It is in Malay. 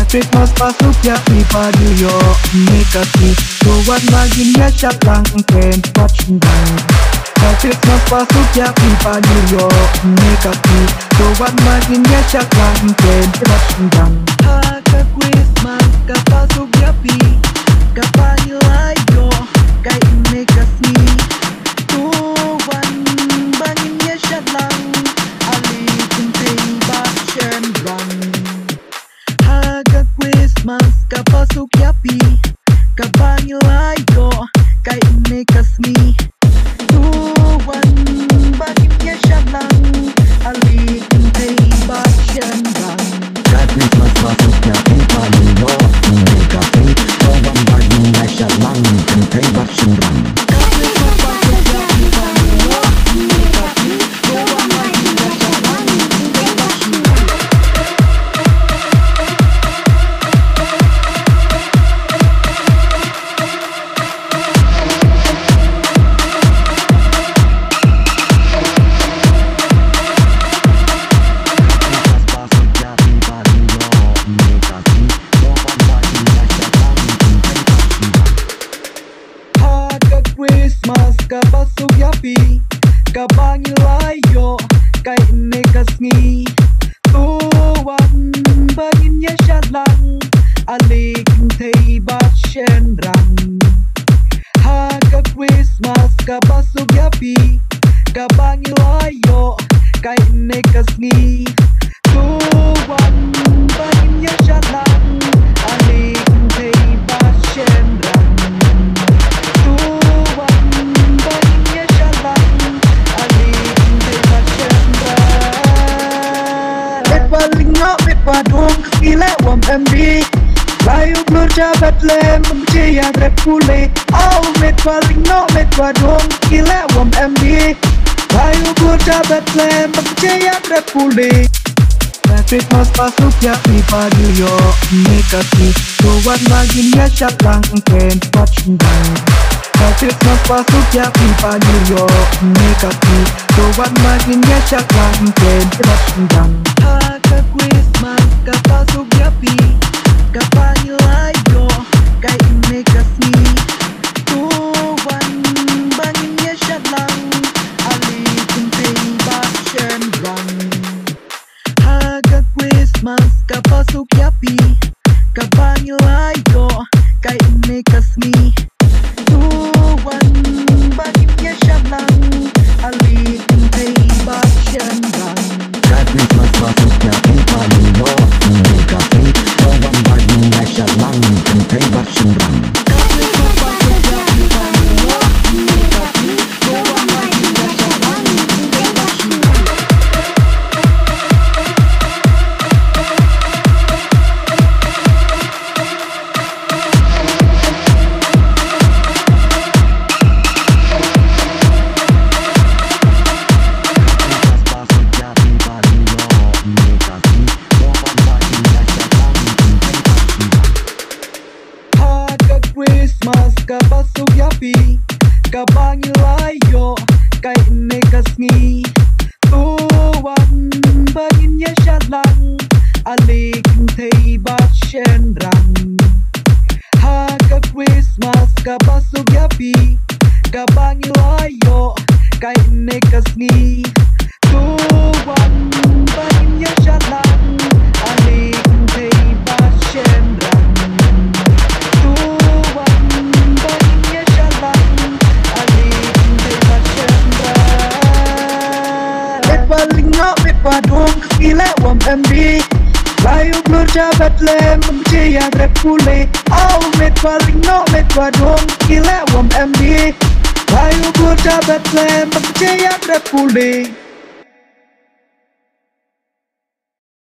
Christmas pasok ya ipaduyo Nekati Tuwan maginya siya lang Ken patsundan Christmas pasok ya ipaduyo Nekati Tuwan maginya siya lang Ken patsundan Haka Christmas kapasok ya pi Kapanilayo Kay nekasmi Tuwan maginya siya lang Alikong tiba siyendang Christmas kapasok yapi Kapanilayo Kay nekasmi Tuwan bagimnya siya lang Alikong tiba siyendang Christmas pasok yapi Paniyo Nekasmi Tuwan bagimnya siya lang Alikong tiba siyendang Christmas kapasok yapi Kapanilayo Kay nekasmi Tuwan bagimnya siya lang Alikong tiba siyendang Haka Christmas kapasok yapi Kapanilayo Kay nekasmi Tuwan bagimnya siya lang Alikong tiba siyendang Padung kila wam MD Layu blur jabat le memcia repule Au met paling no met padung kila wam MD Layu blur jabat le memcia repule Christmas pasok ya ipaduyo Nekati Tuwan maginya siya lang Ken patsundan Christmas pasok ya ipaduyo Nekati Tuwan maginya siya lang Ken patsundan Haka Christmas kapasok yapi Kapanilayo Kay nekasmi Tuwan bagimnya siya lang Alikong tiba siyendang Haka Christmas kapasok yapi Kapanilayo Kay nekasmi Tuwan bagimnya siya lang Alikong tiba siyendang Christmas pasok yapi Paniyo Nekasmi Tuwan bagimnya siya lang Alikong tiba siyendang Christmas kapasok yapi Kapanilayo Kay nekasmi Tuwan bagimnya siya lang Alikong tiba siyendang Haka Christmas kapasok yapi Kapanilayo Kay nekasmi Tuwan bagimnya siya lang Alikong tiba siyendang Padung kila wam MD Layu blur jabat le memcia repule Au met paling no met padung kila wam MD Layu blur jabat le memcia repule